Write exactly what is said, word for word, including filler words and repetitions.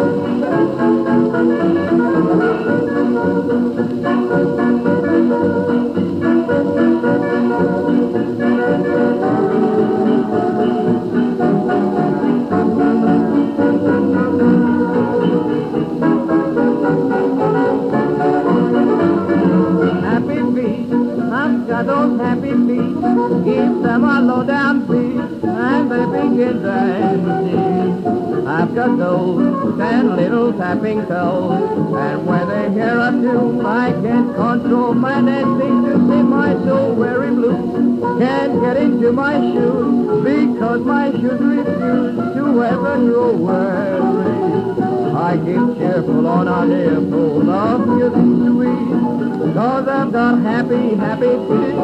Those happy feet, give them a low down beat, and they begin dancing. I've got those ten little tapping toes, and when they hear a tune, I can't control my dancing. To see my soul very blue, can't get into my shoes because my shoes refuse to ever grow weary. I keep cheerful on a dear full of music sweet, cause I've got happy, happy feet.